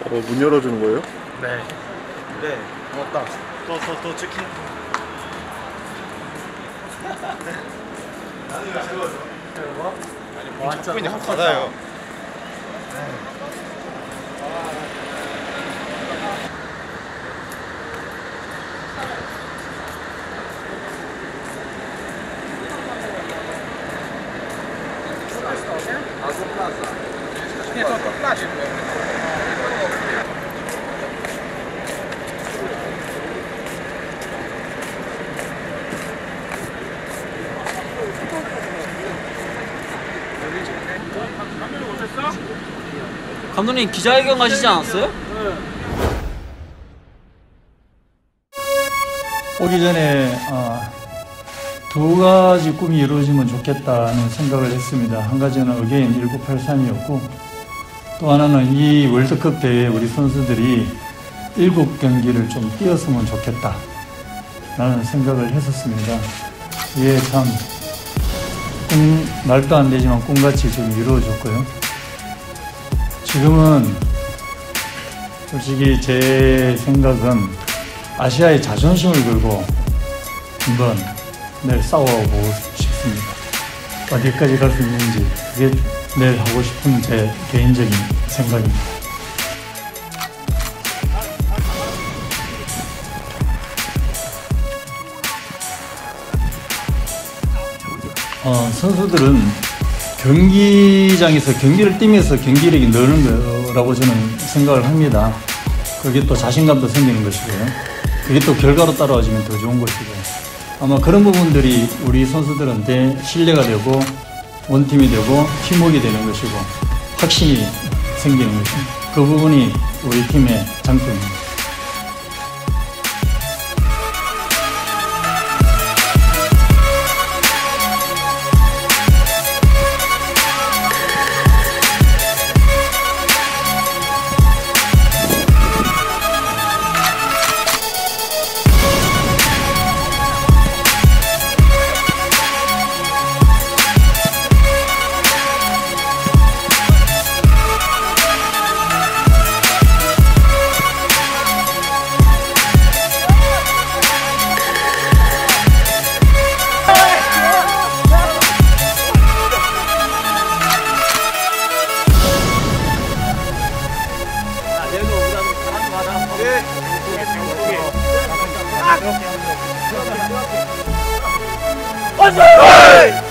문 열어주는 거예요? 네. 네. 맞다. 더 치킨. 나는 왜 세워줘? 아니, 완전 그냥 받아요. Nie, to w plazie było. 감독님 기자회견 가시지 않았어요? 오기 전에 두 가지 꿈이 이루어지면 좋겠다는 생각을 했습니다. 한 가지는 어게인 1983이었고 또 하나는 이 월드컵 대회에 우리 선수들이 7경기를 좀 뛰었으면 좋겠다 라는 생각을 했었습니다. 이게 참 말도 안 되지만 꿈같이 좀 이루어졌고요. 지금은 솔직히 제 생각은 아시아의 자존심을 걸고 한번 내일 싸워보고 싶습니다. 어디까지 갈 수 있는지 그게 내일 하고 싶은 제 개인적인 생각입니다. 선수들은 경기장에서 경기를 뛰면서 경기력이 느는 거라고 저는 생각을 합니다. 그게 또 자신감도 생기는 것이고요. 그게 또 결과로 따라와지면 더 좋은 것이고 아마 그런 부분들이 우리 선수들한테 신뢰가 되고 원팀이 되고 팀워크가 되는 것이고 확신이 생기는 것입니다. 그 부분이 우리 팀의 장점입니다. 왔어요!